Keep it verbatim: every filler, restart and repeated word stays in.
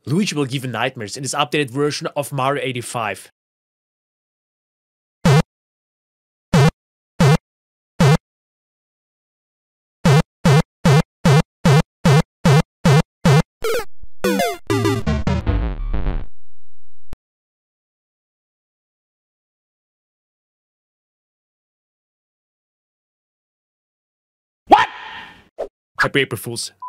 Luigi will give you nightmares in this updated version of Mario eighty-five. What? Happy April Fools.